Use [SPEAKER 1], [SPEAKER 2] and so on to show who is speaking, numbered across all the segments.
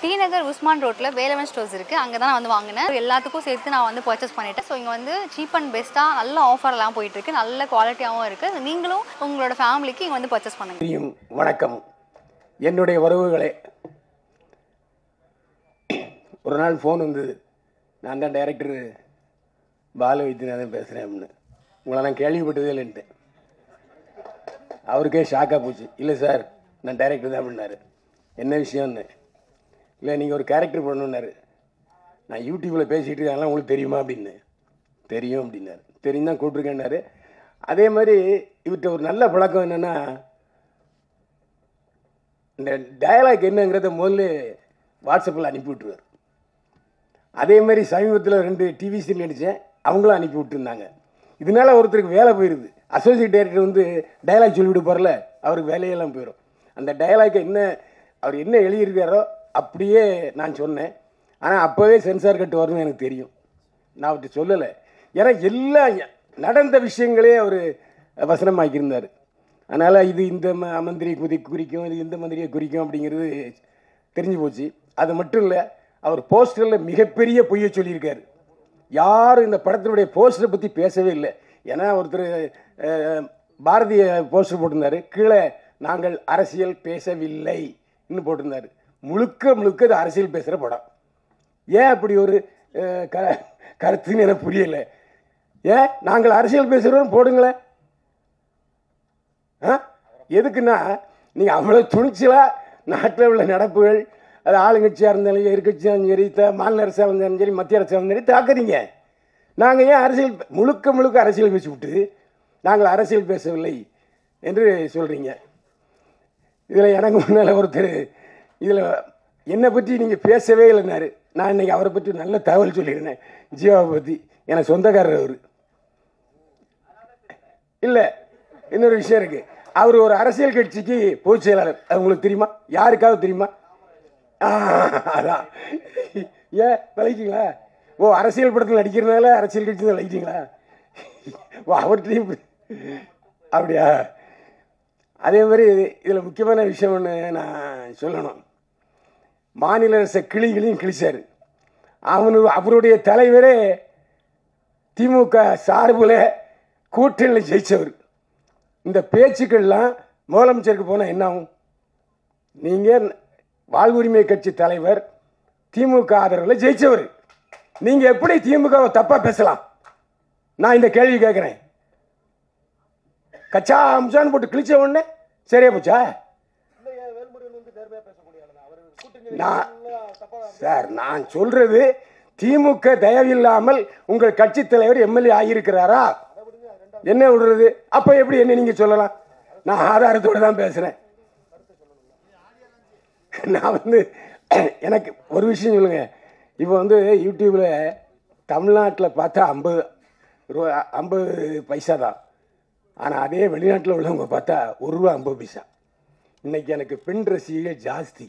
[SPEAKER 1] D நகர் உஸ்மான் ரோட்ல Velavan stores இருக்கு. அங்க தான் நான் வந்து வாங்குனேன். எல்லாத்துக்கும் சேர்த்து நான் வந்து பர்ச்சேஸ் பண்ணிட்டேன். ஸோ இங்க வந்து சீப் அண்ட் பெஸ்ட்டா நல்ல ஆஃபர்லாம் போயிட்டு இருக்கு. நல்ல குவாலிட்டியாகவும் இருக்கு. நீங்களும் உங்களோட ஃபேமிலிக்கு இங்க வந்து பர்ச்சேஸ் பண்ணுங்க.
[SPEAKER 2] வணக்கம் என்னுடைய உறவுகளே. ஒரு நாள் ஃபோன் வந்தது. நான் தான் டைரக்டர் பாலு வைத்தியநாதன் பேசுகிறேன் அப்படின்னு. உங்களை நான் கேள்விப்பட்டதே இல்லைன்ட்டு அவருக்கே ஷாக்காக போச்சு. இல்லை சார் நான் டைரக்டர் தான் அப்படின்னாரு. என்ன விஷயம்னு. இல்லை நீங்கள் ஒரு கேரக்டர் பண்ணணுன்னாரு. நான் யூடியூப்பில் பேசிகிட்டு இருக்காங்கலாம் உங்களுக்கு தெரியுமா அப்படின்னு. தெரியும் அப்படின்னாரு. தெரியும் தான் கூப்பிட்ருக்கேன்னாரு. அதே மாதிரி இவர்கிட்ட ஒரு நல்ல பழக்கம் என்னென்னா, இந்த டயலாக் என்னங்கிறத முதல்ல வாட்ஸ்அப்பில் அனுப்பி விட்டுருவார். அதே மாதிரி சமீபத்தில் 2 டிவி சீரியல் நடித்தேன், அவங்களும் அனுப்பி விட்டுருந்தாங்க. இதனால ஒருத்தருக்கு வேலை போயிடுது. அசோசியேட் டைரக்டர் வந்து டயலாக் சொல்லிவிட்டு போகிறல, அவருக்கு வேலையெல்லாம் போயிடும். அந்த டயலாக்கை அவர் என்ன எழுதியிருக்காரோ அப்படியே நான் சொன்னேன். ஆனால் அப்போவே சென்சார் கட்டு வரணும்னு எனக்கு தெரியும். நான் அவர்கிட்ட சொல்லலை. ஏன்னா எல்லா நடந்த விஷயங்களே அவர் வசனமாக்கியிருந்தார். அதனால் இது இந்த மந்திரி குறிக்கும், இது இந்த மந்திரியை குறிக்கும் அப்படிங்கிறது தெரிஞ்சு போச்சு. அது மட்டும் இல்லை, அவர் போஸ்டரில் மிகப்பெரிய பொய்யை சொல்லியிருக்காரு. யாரும் இந்த படத்தினுடைய போஸ்டரை பற்றி பேசவே இல்லை. ஏன்னா ஒருத்தர் பாரதிய போஸ்டர் போட்டிருந்தார், கீழே நாங்கள் அரசியல் பேசவில்லை இன்னும் போட்டிருந்தார். முழுக்க முழுக்க இது அரசியல் பேசுகிற படம். ஏன் அப்படி ஒரு கருத்துன்னு எனக்கு புரியலை. ஏன் நாங்கள் அரசியல் பேசுகிறோம் போடுங்களேன். எதுக்குன்னா நீங்கள் அவ்வளோ துணிச்சலாக நாட்டில் உள்ள நடப்புகள், அது ஆளுங்கட்சியாக இருந்தாலும் சரி, எதிர்கட்சியாக சரி, மாநில அரசாக இருந்தாலும் சரி, மத்திய அரசாக இருந்தாலும் சரி தாக்குறீங்க. நாங்கள் ஏன் அரசியல் முழுக்க அரசியல் பேசி விட்டு நாங்கள் அரசியல் பேசவில்லை என்று சொல்கிறீங்க. இதில் எனக்கு முன்னால் ஒருத்தர் இதில் என்னை பற்றி நீங்கள் பேசவே இல்லைன்னாரு. நான் இன்றைக்கி அவரை பற்றி நல்ல தகவல் சொல்லியிருந்தேன். ஜீவாவை பற்றி. எனக்கு சொந்தக்காரர் அவர். இல்லை, இன்னொரு விஷயம் இருக்குது. அவர் ஒரு அரசியல் கட்சிக்கு பொதுச் செயலாளர். அது உங்களுக்கு தெரியுமா? யாருக்காவது தெரியுமா? அதான். ஏன் விளைக்கிங்களா? ஓ, அரசியல் படத்தில் நடிக்கிறதுனால அரசியல் கட்சி தான் விளைக்கிட்டீங்களா? ஓ, அவர்கிட்டையும் அப்படியா? அதே மாதிரி இதில் முக்கியமான விஷயம் ஒன்று நான் சொல்லணும். மாநில அரசை கிளிகளையும் கிழிச்சார். அவருடைய தலைவரே திமுக சார்பில் கூட்டணியில் ஜெயிச்சவர். இந்த பேச்சுக்கள்லாம் முதலமைச்சருக்கு போனால் என்ன ஆகும்? நீங்கள் வாழ்வுரிமை கட்சி தலைவர், திமுக ஆதரவில் ஜெயிச்சவர். நீங்கள் எப்படி திமுகவை தப்பாக பேசலாம்? நான் இந்த கேள்வி கேட்குறேன். கச்சா அம்சான்னு போட்டு கிழிச்ச உடனே சரியா போச்சா? சார், நான் சொல்றது திமுக தயவில்லாமல் உங்கள் கட்சி தலைவர் எம்எல்ஏ ஆகியிருக்கிறாரா? என்ன விடுறது? அப்ப எப்படி என்ன நீங்க சொல்லலாம்? நான் ஆதாரத்தோடு தான் பேசுறேன். நான் வந்து எனக்கு ஒரு விஷயம் சொல்லுங்க. இப்போ வந்து யூடியூப்ல தமிழ்நாட்டில் பார்த்தா 50 பைசா தான். ஆனால் அதே வெளிநாட்டில் உள்ளவங்க பார்த்தா ₹1.50. இன்னைக்கு எனக்கு பெண் ரசிகர்கள் ஜாஸ்தி.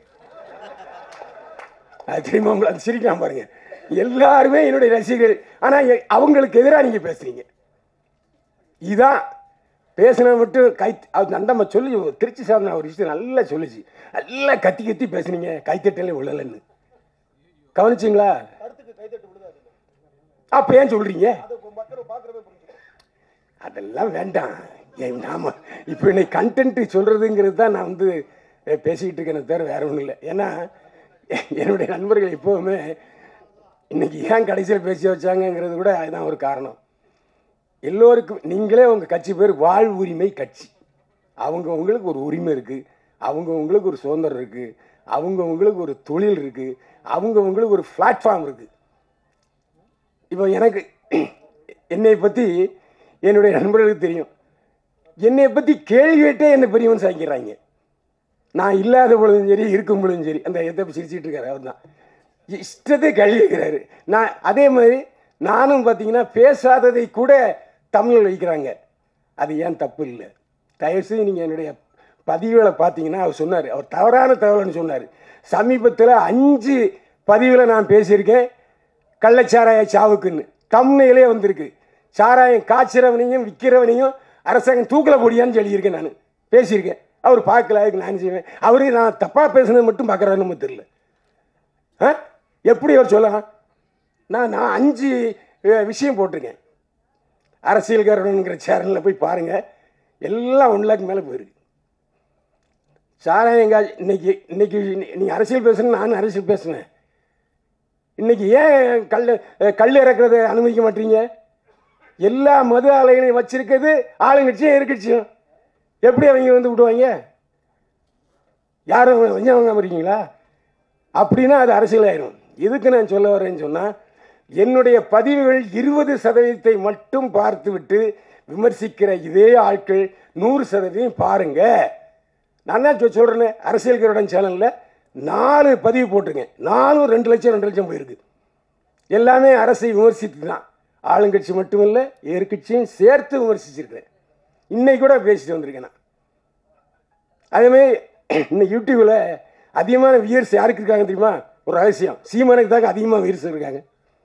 [SPEAKER 2] அது தெரியுமா உங்களுக்கு? அது சிரிக்கலாம் பாருங்க. எல்லாருமே என்னுடைய ரசிகர்கள். ஆனால் அவங்களுக்கு எதிராக நீங்கள் பேசுறீங்க. இதுதான் பேசின மட்டும் நந்தம்மா சொல்லி திருச்சி சார்ந்த ஒரு விஷயம் நல்லா சொல்லிச்சு. நல்லா கத்தி பேசுனீங்க, கைத்தட்டலே விழலன்னு. கவனிச்சிங்களா? அப்ப ஏன் சொல்றீங்க? அதெல்லாம் வேண்டாம். நாம இப்போ இன்னைக்கு கண்டென்ட் சொல்றதுங்கிறது தான் நான் வந்து பேசிக்கிட்டு இருக்கேன், தவிர வேற ஒன்றும் இல்லை. ஏன்னா என்னுடைய நண்பர்கள் எப்போவுமே இன்னைக்கு ஏன் கடைசியில் பேசி வச்சாங்கிறது கூட அதுதான் ஒரு காரணம். எல்லோருக்கும் நீங்களே உங்கள் கட்சி பேர் வாழ்வுரிமை கட்சி. அவங்கவுங்களுக்கு ஒரு உரிமை இருக்குது, அவங்கவுங்களுக்கு ஒரு சுதந்திரம் இருக்குது, அவங்கவுங்களுக்கு ஒரு தொழில் இருக்குது, அவங்கவுங்களுக்கு ஒரு பிளாட்ஃபார்ம் இருக்குது. இப்போ எனக்கு என்னை பற்றி என்னுடைய நண்பர்களுக்கு தெரியும். என்னை பற்றி கேள்வி கேட்டே என்னை பெரியவன் சாய்க்கிறாங்க. நான் இல்லாத பொழுதும் சரி, இருக்கும் பொழுதும் சரி. அந்த எதை சிரிச்சிட்டு இருக்காரு அவர் தான் இஷ்டத்தை கேள்வி கேட்கிறாரு. நான் அதே மாதிரி நானும் பார்த்தீங்கன்னா பேசாததை கூட தமிழில் வைக்கிறாங்க. அது ஏன் தப்பு இல்லை? தயவுசெய்து நீங்கள் என்னுடைய பதிவுகளை பார்த்தீங்கன்னா அவர் சொன்னார், அவர் தவறான தகவல்னு சொன்னார். சமீபத்தில் 5 பதிவில் நான் பேசியிருக்கேன் கள்ளச்சாராய சாவுக்குன்னு. தம்னையிலே வந்திருக்கு. சாராயம் காய்ச்சிறவனையும் விற்கிறவனையும் அரசாங்கம் தூக்கில் போடியான்னு சொல்லியிருக்கேன். நான் பேசியிருக்கேன். அவர் பார்க்கல, அதுக்கு நான் செய்வேன். அவரு நான் தப்பாக பேசுனது மட்டும் பார்க்குறாருன்னு தெரியல. எப்படி அவர் சொல்லலாம்? நான் 5 விஷயம் போட்டிருக்கேன். அரசியல்காரனுங்கிற சேனலில் போய் பாருங்கள், எல்லாம் 1 லேக் மேலே போயிருக்கு. சாராயங்காய் இன்னைக்கு நீங்கள் அரசியல் பேசுகிறேன், நானும் அரசியல் பேசுனேன். இன்னைக்கு ஏன் கல் இறக்குறத அனுமதிக்க மாட்டீங்க? எல்லா மது ஆலைகளையும் வச்சிருக்கிறது ஆளுங்கட்சியும் எதிர்கட்சியும். எப்படி அவங்க வந்து விடுவாங்க? யாரும் வஞ்சவங்க இருக்கீங்களா? அப்படின்னா அது அரசியலாயிரும். இதுக்கு நான் சொல்ல வரேன்னு சொன்னால், என்னுடைய பதிவுகள் 20% மட்டும் பார்த்து விட்டு விமர்சிக்கிற இதே ஆட்கள் 100% பாருங்க. நான் தான் சொல்கிறேன்னு அரசியல்காரன் சேனலில் 4 பதிவு போட்டிருங்க. 4 2 லட்சம் 2 லட்சம் போயிருக்கு. எல்லாமே அரசை விமர்சித்து தான். ஆளுங்கட்சி மட்டுமில்லை, எதிர்கட்சியும் சேர்த்து விமர்சிச்சிருக்கிறேன். இன்னைக்கு கூட பேசிட்டு வந்திருக்கேன் நான். அதேமாதிரி இன்னைக்கு யூடியூப்பில் அதிகமான வியூவர்ஸ் யாருக்கு இருக்காங்க தெரியுமா? ஒரு ரகசியம், சீமானுக்கு தாங்க அதிகமாக வியூவர்ஸ் இருக்காங்க.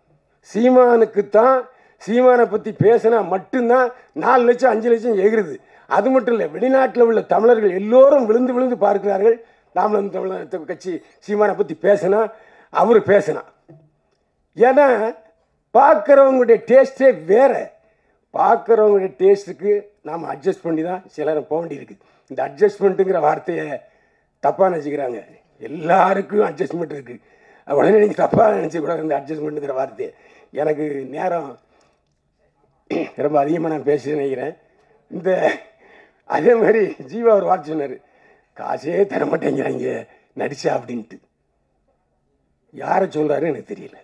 [SPEAKER 2] சீமானை பற்றி பேசினா மட்டும்தான் 4 லட்சம் 5 லட்சம் எகிருது. அது மட்டும் இல்லை, வெளிநாட்டில் உள்ள தமிழர்கள் எல்லோரும் விழுந்து விழுந்து பார்க்கிறார்கள். நாமளும் தமிழ் கட்சி சீமானை பற்றி பேசினா அவர் பேசினா. ஏன்னா பார்க்குறவங்களுடைய டேஸ்ட்டே வேறு. பார்க்குறவங்களுடைய டேஸ்ட்டுக்கு நாம் அட்ஜஸ்ட் பண்ணி தான் சிலர் போக வேண்டியிருக்கு. இந்த அட்ஜஸ்ட்மெண்ட்டுங்கிற வார்த்தையை தப்பாக நினச்சிக்கிறாங்க. எல்லாருக்கும் அட்ஜஸ்ட்மெண்ட் இருக்குது. உடனே நீங்கள் தப்பாக நினச்சிக்கூடாது இந்த அட்ஜஸ்ட்மெண்ட்டுங்கிற வார்த்தையை. எனக்கு நேரம் ரொம்ப அதிகமாக நான் பேசி நினைக்கிறேன். இந்த அதே மாதிரி ஜீவா ஒரு வார்த்தை சொன்னார், காசே தர மாட்டேங்கிறாங்க நடிச்சா அப்படின்ட்டு. யாரை சொல்கிறாரு எனக்கு தெரியல.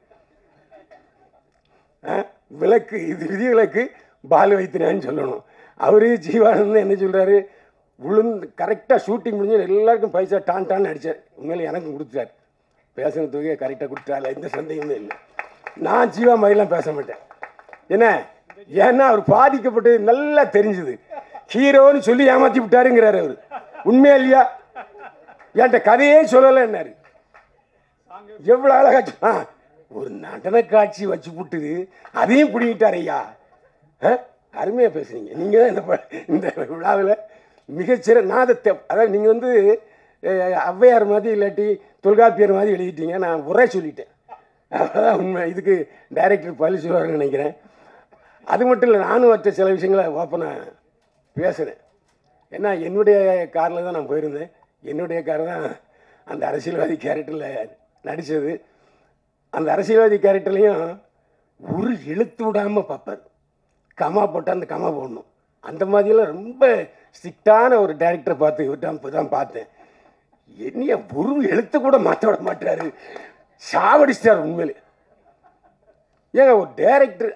[SPEAKER 2] விளக்கு இது விதிவிலக்கு பால் வைத்தினான்னு சொல்லணும். அவரு ஜீவானந்த் என்ன சொல்கிறாரு, கரெக்டாக ஷூட்டிங் முடிஞ்சு எல்லாருக்கும் பைசா டான்னு அடித்தார். உண்மையிலே எனக்கும் கொடுத்தார். பேசுகிற தொகையை கரெக்டாக கொடுத்தாரு, எந்த சந்தேகமே இல்லை. நான் ஜீவா மாதிரிலாம் பேச மாட்டேன். ஏன்னா அவர் பாதிக்கப்பட்டது நல்லா தெரிஞ்சுது. ஹீரோன்னு சொல்லி ஏமாற்றி விட்டாருங்கிறாரு அவர். உண்மையா இல்லையா? என்கிட்ட கதையே சொல்லலை என்னாரு. எவ்வளோ அழகா ஒரு நடன காட்சி வச்சு விட்டுது, அதையும் பிடிக்கிட்டார் ஐயா. அருமையாக பேசுறீங்க நீங்கள் தான் இந்த விழாவில் மிகச்சிறந்த நாதத்தை. அதாவது நீங்கள் வந்து ஔவையார் மாதிரி இல்லாட்டி தொல்காப்பியர் மாதிரி எழுதிட்டீங்க. நான் உரை சொல்லிட்டேன், அவ்வளோதான் உண்மை. இதுக்கு டைரக்டர் பள்ளி சொல்லுவாருன்னு நினைக்கிறேன். அது மட்டும் இல்லை, நானும் வச்ச சில விஷயங்களை ஓப்பனாக பேசுகிறேன். ஏன்னா என்னுடைய காரில் தான் நான் போயிருந்தேன். என்னுடைய கார் தான் அந்த அரசியல்வாதி கேரக்டரில் நடித்தது. அந்த அரசியல்வாதி கேரக்டர்லையும் ஒரு எழுத்து விடாமல் பார்ப்பார். கமா போட்டால் அந்த கமா போடணும். அந்த மாதிரியெல்லாம் ரொம்ப ஸ்ட்ரிக்டான ஒரு டைரக்டரை பார்த்து இப்போ தான் பார்த்தேன். என்னைய ஒரு எழுத்து கூட மாற்ற விட மாட்டாரு, சாவடிச்சிட்டார் உண்மையிலே. ஏங்க ஒரு டைரக்டர்,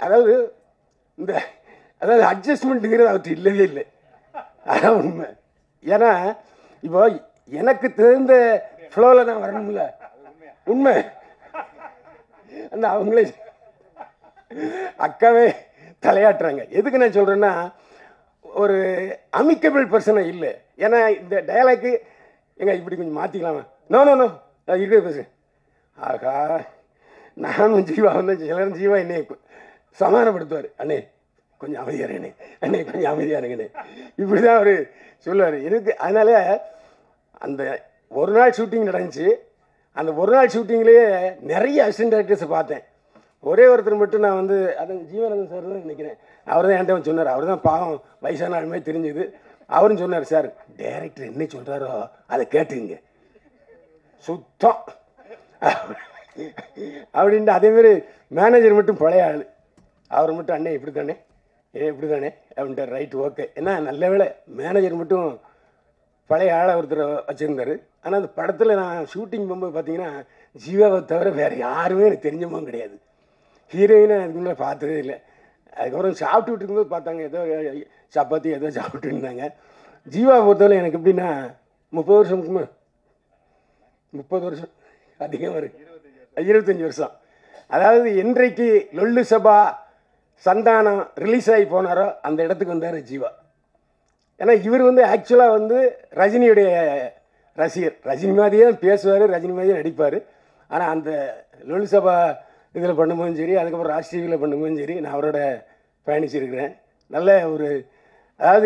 [SPEAKER 2] அதாவது அட்ஜஸ்ட்மெண்ட்டுங்கிறது அவர்கிட்ட இல்லவே இல்லை. அதான் உண்மை. ஏன்னா இப்போ எனக்கு தெரிந்த ஃப்ளோவில் நான் வரணும்ல, உண்மை. அந்த அவங்களே அக்காவே தலையாட்டுறாங்க. எதுக்கு நான் சொல்கிறேன்னா, ஒரு அமிக்கபிள் பர்சனை இல்லை. ஏன்னா இந்த டயலாக்கு இப்படி கொஞ்சம் மாற்றிக்கலாமா? நோ இருக்கிற பேசுகிறேன். ஆகா, நானும் ஜீவா வந்து சிலரும் ஜீவா என்னை சமாதானப்படுத்துவார். அண்ணே கொஞ்சம் அமைதியாருங்கண்ணே, அண்ணே கொஞ்சம் அமைதியாருங்கண்ணே, இப்படி தான் அவர் சொல்லுவார். எனக்கு அதனால அந்த ஒரு நாள் ஷூட்டிங் நடந்துச்சு. அந்த ஒரு நாள் ஷூட்டிங்லேயே நிறைய அசிஸ்டன்ட் டைரக்டர்ஸை பார்த்தேன். ஒரே ஒருத்தர் மட்டும் நான் வந்து ஜீவானந்தன் சார் தான் நினைக்கிறேன். அவர் தான் என்கிட்ட சொன்னார். அவர் தான் பாவம் வயசான ஆளுமே தெரிஞ்சுது. அவரும் சொன்னார், சார் டைரக்டர் என்ன சொல்கிறாரோ அதை கேட்டுங்க சுத்தம் அப்படின்ட்டு. அதேமாரி மேனேஜர் மட்டும் பழைய ஆள், அவர் மட்டும் அண்ணே இப்படி தானே இப்படி தானே அப்படின்ட்டு. Right okay. ஏன்னா நல்ல வேலை மேனேஜர் மட்டும் பழைய ஆளை ஒருத்தர் வச்சுருந்தார். ஆனால் அந்த படத்தில் நான் ஷூட்டிங் போகும்போது பார்த்தீங்கன்னா ஜீவாவை தவிர வேறு யாருமே எனக்கு தெரிஞ்சவங்க கிடையாது. ஹீரோயினை அதுக்கு முன்னே பார்த்ததே இல்லை. அதுக்கப்புறம் சாப்பிட்டு இருக்கும்போது பார்த்தாங்க, ஏதோ சப்பாத்தி ஏதோ சாப்பிட்டு இருந்தாங்க. ஜீவாவை பொறுத்தவரை எனக்கு எப்படின்னா 30 வருஷம் 30 வருஷம் அதிகம் வரும், 25 வருஷம். அதாவது என்றைக்கு லொல்லு சபா சந்தானம் ரிலீஸ் ஆகி போனாரோ அந்த இடத்துக்கு வந்தார் ஜீவா. ஏன்னா இவர் வந்து ஆக்சுவலாக வந்து ரஜினியுடைய ரசிகர். ரஜினி மாதிரியே பேசுவார், ரஜினி மாதிரியே நடிப்பார். ஆனால் அந்த லொல்லு சபா இதில் பண்ணும்போதும் சரி, அதுக்கப்புறம் ராஜ் டிவியில் பண்ணும்போதும் சரி, நான் அவரோட பயணிச்சிருக்கிறேன். நல்ல ஒரு, அதாவது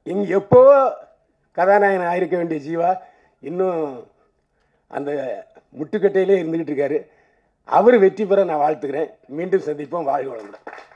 [SPEAKER 2] எப்போ கதாநாயகன் ஆயிருக்க வேண்டிய ஜீவா இன்னும் அந்த முட்டுக்கட்டையிலே இருந்துகிட்டு இருக்காரு. அவர் வெற்றி பெற நான் வாழ்த்துக்கிறேன். மீண்டும் சந்திப்போம். வாழ்க வளமுடன்.